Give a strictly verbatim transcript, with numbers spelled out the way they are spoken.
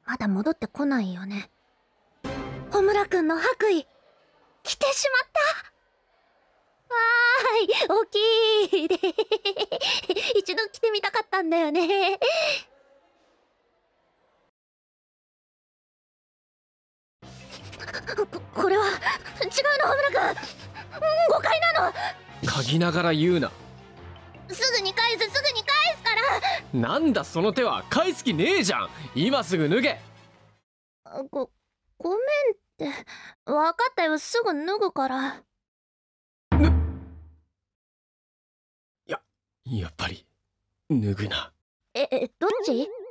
まだ戻ってこないよね。穂村くんの白衣着てしまった。わーい、大きいで一度着てみたかったんだよね。こ、これは違うの、穂村くん。誤解なの。 嗅ぎながら言うな。 すぐに返す、すぐに返すから。 なんだその手は。返す気ねえじゃん。今すぐ脱げ。 ご、ごめんって。わかったよ、すぐ脱ぐから。 や、やっぱり脱ぐな。 え、え、どっち？